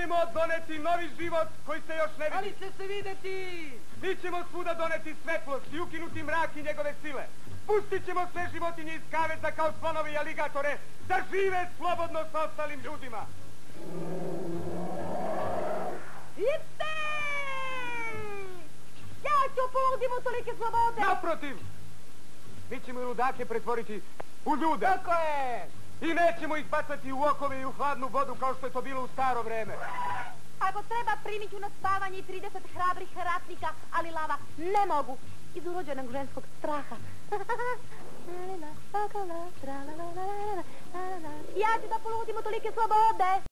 ćemo doneti novi život koji se još ne vidi. Ali će se videti! Mi ćemo svuda doneti svetlost i ukinuti mrak i njegove sile. Pustit ćemo sve životinje iz kaveza kao slonovi i aligatore da žive slobodno sa ostalim ljudima. Iste! Ja ću ponudimo tolike slobode! Naprotiv! Mi ćemo i ludake pretvoriti u ljude. Tako je! I nećemo ih bacati u okove i u hladnu vodu kao što je to bilo u staro vreme. Ako treba, primit ću na spavanje i 30 hrabrih ratnika, ali lava ne mogu. Iz urođenog ženskog straha. Ja ću da ponudimo tolike slobode.